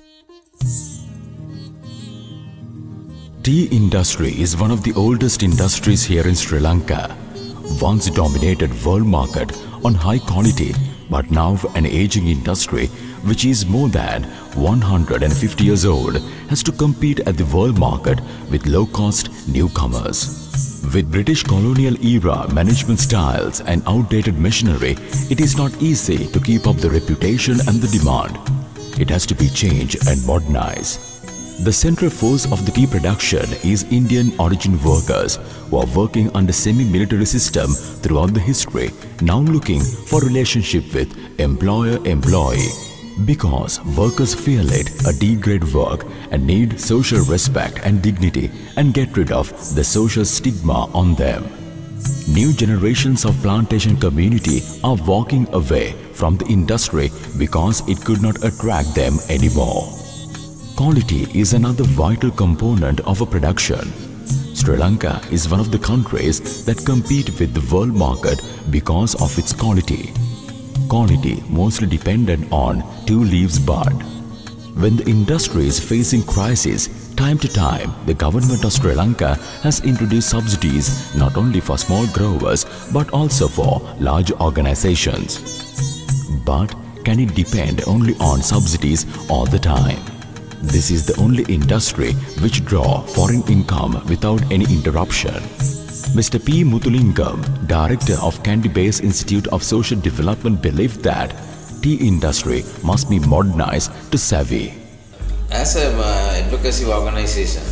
Tea industry is one of the oldest industries here in Sri Lanka. Once dominated world market on high quality, but now an aging industry which is more than 150 years old has to compete at the world market with low-cost newcomers. With British colonial era management styles and outdated machinery, it is not easy to keep up the reputation and the demand. It has to be changed and modernized. The central force of the tea production is Indian origin workers who are working under semi-military system throughout the history, now looking for relationship with employer-employee. Because workers feel it a degrade work and need social respect and dignity and get rid of the social stigma on them. New generations of plantation community are walking away from the industry because it could not attract them anymore. Quality is another vital component of a production. Sri Lanka is one of the countries that compete with the world market because of its quality. Quality mostly dependent on two leaves bud. When the industry is facing crisis, time to time the government of Sri Lanka has introduced subsidies not only for small growers but also for large organizations. But can it depend only on subsidies all the time? This is the only industry which draw foreign income without any interruption. Mr. P. Muthulingam, director of Kandy Base Institute of Social Development, believed that tea industry must be modernized to savvy. As an advocacy organization,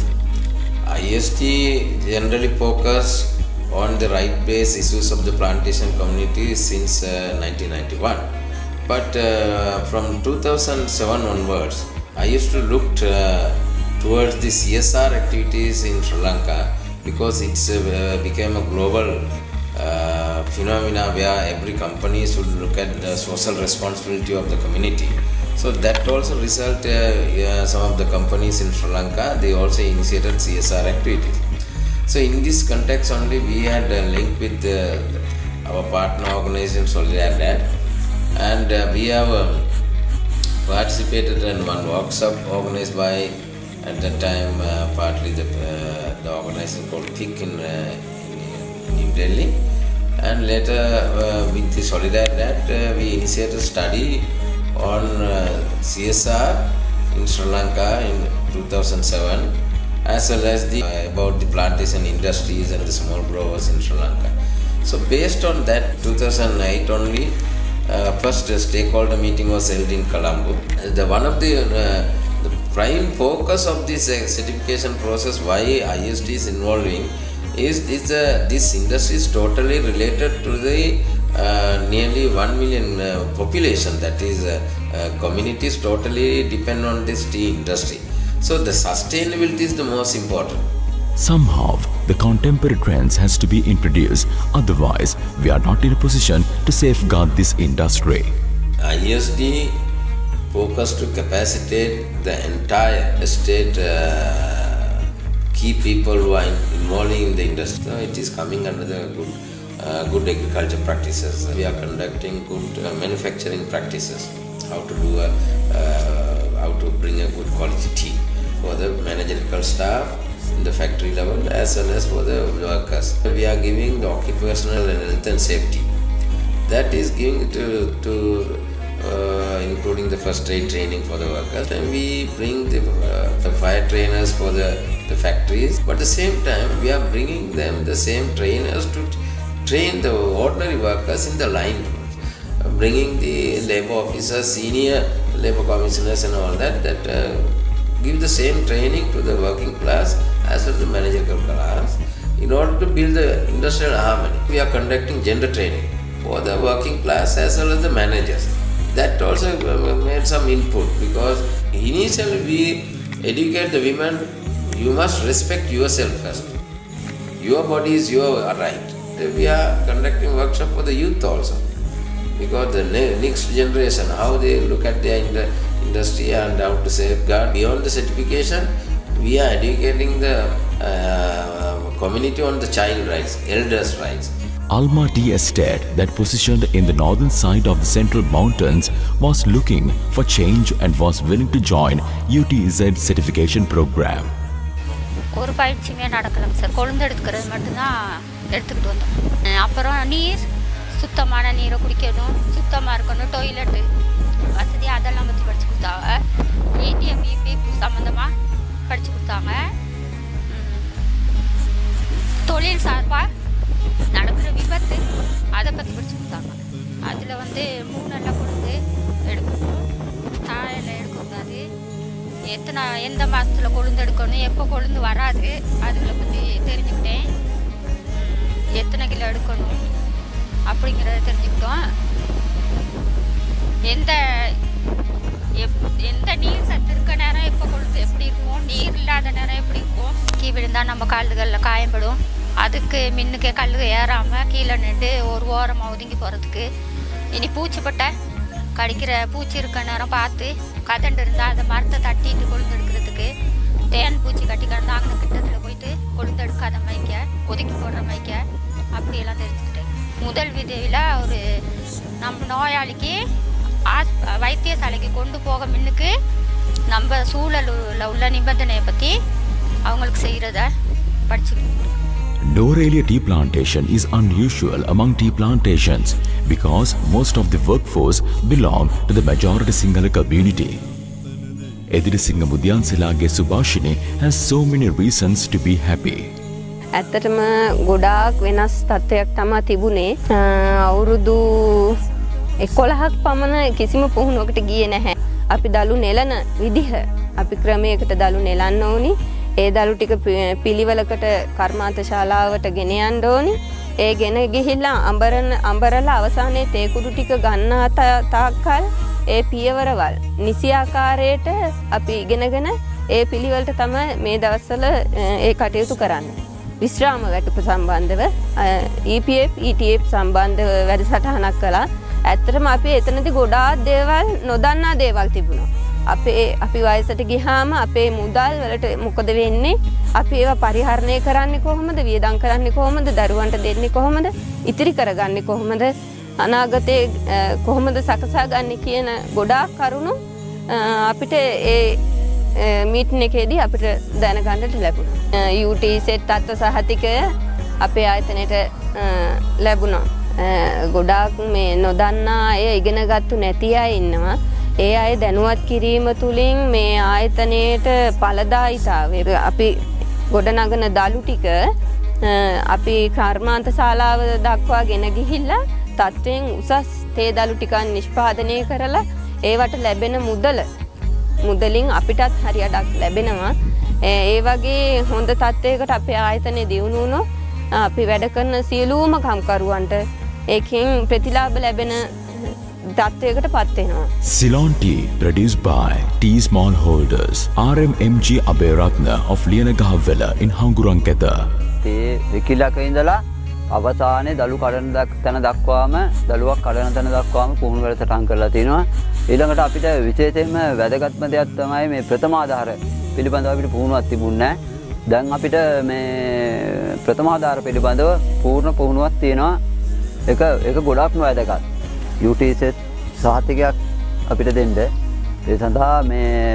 IST generally focus on the right-based issues of the plantation community since 1991. But from 2007 onwards, I used to look towards the CSR activities in Sri Lanka because it became a global phenomena where every company should look at the social responsibility of the community. So that also resulted some of the companies in Sri Lanka, they also initiated CSR activities. So in this context only we had a link with our partner organization Solidaridad, and we have participated in one workshop organized by, at that time, partly the organization called THIC in New Delhi, and later with the Solidaridad we initiated a study on CSR in Sri Lanka in 2007, as well as about the plantation industries and the small growers in Sri Lanka. So based on that, 2008 only, first stakeholder meeting was held in Colombo. One of the prime focus of this certification process, why IST is involving, is this industry is totally related to the nearly 1 million population, that is communities totally depend on this tea industry. So the sustainability is the most important. Somehow, the contemporary trends has to be introduced, otherwise we are not in a position to safeguard this industry. ISD focus to capacitate the entire state key people who are involved in the industry. So it is coming under the good agriculture practices. We are conducting good manufacturing practices, how to do how to bring a good quality tea for the managerial staff in the factory level as well as for the workers. We are giving the occupational and health and safety. That is giving to including the first aid training for the workers, and we bring the fire trainers for the factories. But at the same time, we are bringing them the same trainers to train the ordinary workers in the line, bringing the labor officers, senior labor commissioners and all that give the same training to the working class as well as the managerial class in order to build the industrial harmony. We are conducting gender training for the working class as well as the managers. That also made some input, because initially we educate the women, you must respect yourself first. Your body is your right. We are conducting workshop for the youth also, because the next generation, how they look at their industry and how to safeguard. Beyond the certification, we are educating the community on the child rights, elders' rights. Alma Tea Estate, that positioned in the northern side of the Central Mountains, was looking for change and was willing to join UTZ certification program. ஒரு பயிற்சியுமே நடக்கலாம் sir. கொழுந்து எடுக்கிறது மட்டும்தான் எடுத்துக்கிட்டு வந்தோம். அப்புறம் நீர், சுத்தமான நீரை குடிக்கணும், சுத்தமாக இருக்கணும், டாய்லெட்டு வசதி அதெல்லாம் பற்றி படித்து கொடுத்தாங்க. ஏடிஎம் பிபி சம்மந்தமாக படித்து கொடுத்தாங்க. தொழில் சார்பாக நடக்கிற விபத்து அதை பற்றி படித்து கொடுத்தாங்க. அதில் வந்து 3 எல்லாம் கொழுந்து எடுக்கணும், தாயெல்லாம் எடுக்கக்கூடாது, எந்த மாதத்தில் கொழுந்து எடுக்கணும், எப்போ கொழுந்து வராது அதுகளை பற்றி தெரிஞ்சுக்கிட்டேன். எத்தனை கிலோ எடுக்கணும் அப்படிங்கிறத தெரிஞ்சுக்கிட்டோம். எந்த நீர் சத்து இருக்க நேரம் எப்போ கொழுந்து எப்படி இருக்கும், நீர் இல்லாத நேரம் எப்படி இருக்கும், கீ விழுந்தால் நம்ம கால்களில் காயப்படும், அதுக்கு மின்னுக்கே கல் ஏறாமல் கீழே நின்று ஒரு ஓரமாக ஒதுங்கி போகிறதுக்கு. இனி பூச்சிப்பட்டை கடிக்கிற பூச்சி இருக்க நேரம் பார்த்து கதண்டு இருந்தால் அந்த மரத்தை தட்டிட்டு கொழுந்து எடுக்கிறதுக்கு, தேன் பூச்சி கட்டி கிடந்து அங்கே கிட்டத்தில் போயிட்டு கொழுந்து எடுக்காத மைக்க, ஒதுக்கி போடுற மைக்க, அப்படியெல்லாம் தெரிஞ்சுக்கிட்டேன். முதல் விதையில் ஒரு நம்ம நோயாளிக்கு வைத்தியசாலைக்கு கொண்டு போக முன்னுக்கு நம்ம சூழலில் உள்ள நிபந்தனையை பற்றி அவங்களுக்கு செய்கிறத படிச்சுக்கிட்டோம். Norelia tea plantation is unusual among tea plantations because most of the workforce belong to the majority Sinhala community. Edirisinga Mudyansilage Subhashini has so many reasons to be happy. ඇත්තටම ගොඩාක් වෙනස් තත්ත්වයක් තමයි තිබුණේ. අවුරුදු 11ක් පමණ කිසිම පුහුණුවකට ගියේ නැහැ. අපි දලු නෙලන විදිහ අපි ක්‍රමයකට දලු නෙලන්න ඕනි. ඒ දලු ටික පිළිවෙලකට කර්මාන්ත ශාලාවට ගෙන යන්න ඕනි. ඒ ගෙන ගිහිල්ලා අඹරලා අවසානයේ තේ කුඩු ටික ගන්න තාක්කල් ඒ පියවරවල් නිසි ආකාරයට අපි ඉගෙනගෙන ඒ පිළිවෙලට තමයි මේ දවස්වල ඒ කටයුතු කරන්නේ. විශ්‍රාම වැටුප සම්බන්ධව EPF ETF සම්බන්ධව වැඩසටහනක් කළා. ඇත්තටම අපි එතනදී ගොඩාක් දේවල් නොදන්නා දේවල් තිබුණා. අපි වයසට ගියාම අපේ මුදල් වලට මොකද වෙන්නේ? අපි ඒවා පරිහරණය කරන්නේ කොහොමද? වියදම් කරන්නේ කොහොමද? දරුවන්ට දෙන්නේ කොහොමද? ඉතිරි කරගන්නේ කොහොමද? අනාගතේ කොහොමද සකසා ගන්න කියන ගොඩාක් කරුණු අපිට ඒ මීටින් එකේදී අපිට දැනගන්නට ලැබුණා. UTZ තත්ත්ව සහතිකය අපේ ආයතනයට ලැබුණා. ගොඩාක් මේ නොදන්නා අය ඉගෙනගත්තු නැති අය ඉන්නවා. ඒ අය දැනුවත් කිරීම තුලින් මේ ආයතනයේට ඵලදායීතාවය අපි ගොඩනගන දලු ටික අපි කර්මාන්ත ශාලාව දක්වා ගෙන ගිහිල්ලා තත්ත්වයෙන් උසස් තේ දලු ටිකක් නිෂ්පාදනය කරලා ඒවට ලැබෙන මුදලින් අපිටත් හරියටක් ලැබෙනවා. ඒ වගේ හොඳ තත්ත්වයකට අපේ ආයතනය දියුණු වුණොත් අපි වැඩ කරන සියලුම කම්කරුවන්ට ඒකෙන් ප්‍රතිලාභ ලැබෙන තත්ත්වයකට පත් වෙනවා. Ceylon tea produced by tea smallholders RMMG Abeyratna of Liyanagahawela in Hanguranketha. තේ විකිලක ඉඳලා අවසානයේ දලු කඩන තැන දක්වාම දලුවක් කඩන තැන දක්වාම පුහුණු වැඩසටහන් කරලා තිනවා. ඊළඟට අපිට විශේෂයෙන්ම වැදගත්ම දෙයක් තමයි මේ ප්‍රථමාධාර පිළිබඳව අපිට පුහුණුවක් තිබුණේ නැහැ. දැන් අපිට මේ ප්‍රථමාධාර පිළිබඳව පූර්ණ පුහුණුවක් තියෙනවා. ඒක ගොඩක්ම වැදගත්. UTZ සහතිකයක් අපිට දෙන්න ඒ සඳහා මේ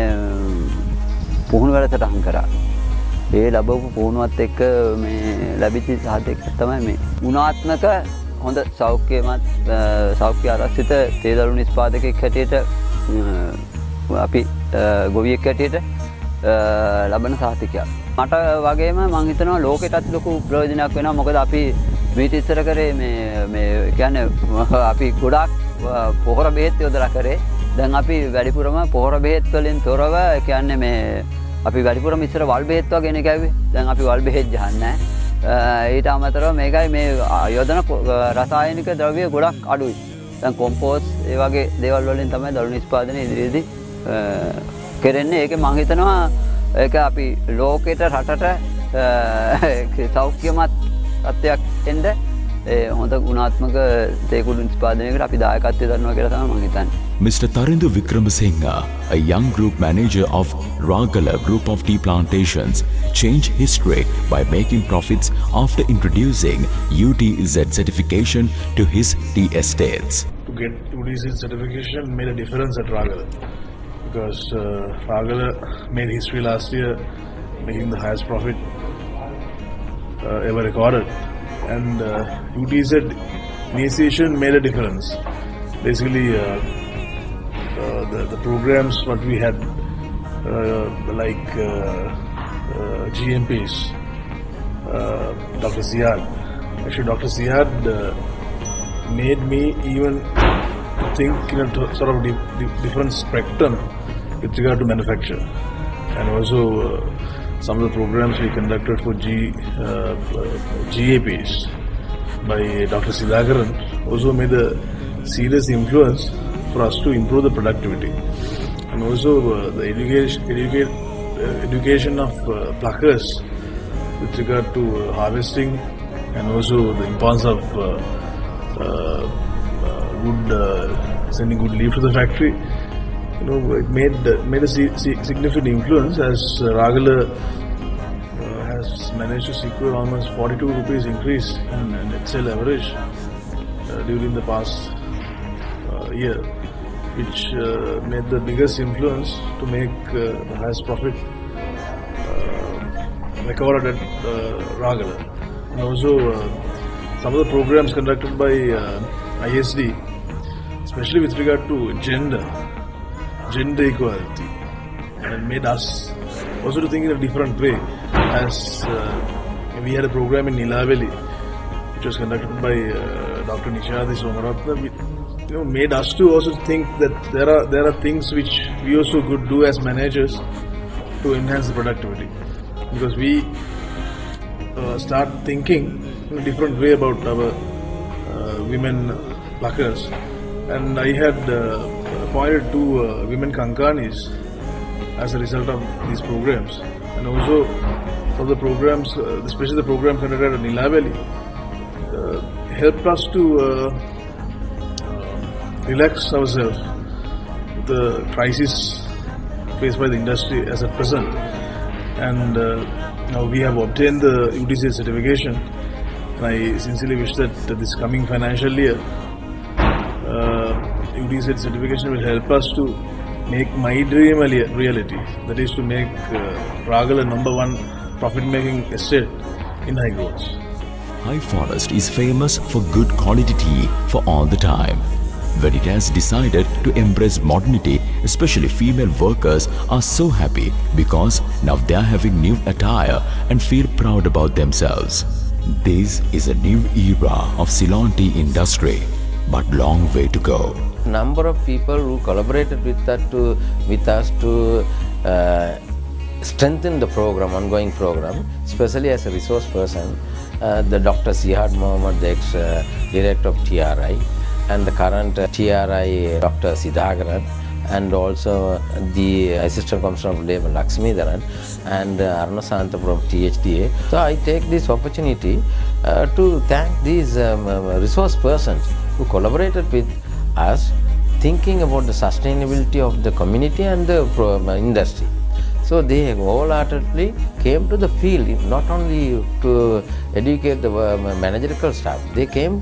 පුහුණු වැඩසටහන් කරා. ඒ ලැබපු පුහුණුවත් එක්ක මේ ලැබිච්ච සහතිකයක් තමයි මේ ගුණාත්මක හොඳ සෞඛ්‍ය ආරක්ෂිත තේ දළු නිෂ්පාදකයෙක් හැටියට අපි ගොවියෙක් හැටියට ලබන සහතිකයක්. මට වගේම මම හිතනවා ලෝකෙටත් ලොකු ප්‍රයෝජනයක් වෙනවා. මොකද අපි මීට ඉස්සර කරේ මේ කියන්නේ අපි ගොඩාක් පොහොර බෙහෙත් යොදලා කරේ. දැන් අපි වැඩිපුරම පොහොර බෙහෙත් වලින් තොරව කියන්නේ මේ අපි වැඩිපුරම ඉස්සර වල් බෙහෙත් වගේනේ කැව්වේ. දැන් අපි වල් බෙහෙත් ගහන්නේ නැහැ. ඊට අමතරව මේකයි මේ යොදන රසායනික ද්‍රව්‍ය ගොඩක් අඩුයි. දැන් කොම්පෝස්ට් ඒ වගේ දේවල් වලින් තමයි දළු නිෂ්පාදනය ඉදිරියේදී කරන්නේ. ඒකේ මම හිතනවා ඒක අපි ලෝකෙට රටට සෞඛ්‍යමත් තත්ත්වයක් එන්න හොඳ ගුණාත්මක තේ කුඩු නිෂ්පාදනයකට අපි දායකත්වය දරනවා කියලා තමයි මම හිතන්නේ. Mr. Tarindu Vikramasinghe, a young group manager of Ragala Group of Tea Plantations, changed history by making profits after introducing UTZ certification to his tea estates. To get UTZ certification made a difference at Ragala, because Ragala made history last year, making the highest profit ever recorded, and UTZ initiation made a difference. Basically, the programs what we had, like GMPs, Dr. Ziad. Actually, Dr. Ziad made me even think in a sort of different spectrum with regard to manufacture, and also some of the programs we conducted for GAPs by Dr. Sidhakaran also made a serious influence for us to improve the productivity, and also the education of pluckers with regard to harvesting, and also the importance of sending good leaf to the factory. It made a significant influence, as Ragala has managed to secure almost 42 rupees increase in net sale average during the past year, which made the biggest influence to make the highest profit recorded at Ragala. And also some of the programs conducted by ISD, especially with regard to gender equality, and made us also to think in a different way. As we had a program in Nilaveli, which was conducted by Dr. Nishadi Somaratna, made us to also think that there are things which we also could do as managers to enhance the productivity, because we start thinking in a different way about our women pluckers. And I had appointed 2 women kankanis as a result of these programs, and also for the programs, especially the program conducted at Nilaveli, helped us to relax ourselves with the crisis faced by the industry as at present. And now we have obtained the UTZ certification, and I sincerely wish that this coming financial year UTZ certification will help us to make my dream a reality, that is to make Ragala #1 profit-making estate in high growth. High Forest is famous for good quality tea for all the time. When it has decided to embrace modernity, especially female workers are so happy because now they are having new attire and feel proud about themselves. This is a new era of Ceylon tea industry, but long way to go. Number of people who collaborated with us to strengthen the program, ongoing program, especially as a resource person, the Dr. Ziad Mohammed, the ex-director of TRI, and the current TRI Dr. Sidhakaran, and also the Assistant Commissioner of Labour Lakshmidharan, and Aruna Santa from THDA. So I take this opportunity to thank these resource persons who collaborated with us, thinking about the sustainability of the community and the industry. So they wholeheartedly came to the field, not only to educate the managerial staff, they came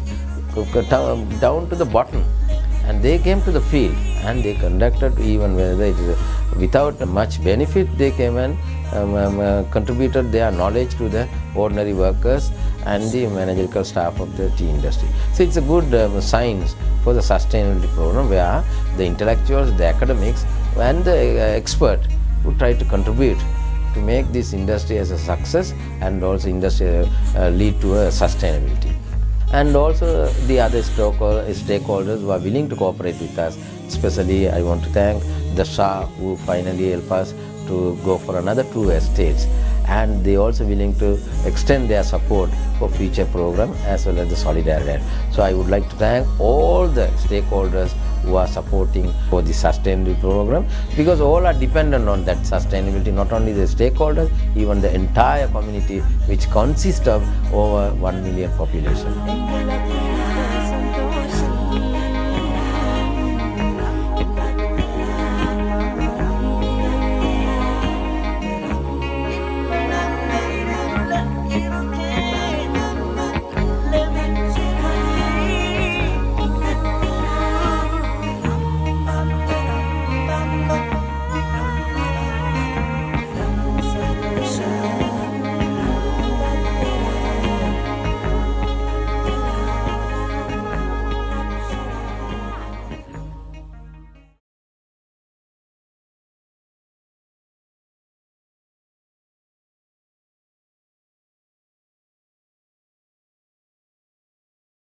down to the bottom, and they came to the field and they conducted, even whether it is without much benefit, they came and contributed their knowledge to the ordinary workers and the managerial staff of the tea industry. So it's a good signs for the sustainability program, where the intellectuals, the academics and the expert who try to contribute to make this industry as a success, and also industry lead to a sustainability. And also the other stakeholders who are willing to cooperate with us. Especially I want to thank the Shah, who finally helped us to go for another 2 estates, and they also willing to extend their support for future program as well as the Solidarity. So I would like to thank all the stakeholders who are supporting for the sustainability program, because all are dependent on that sustainability, not only the stakeholders, even the entire community, which consists of over 1 million population.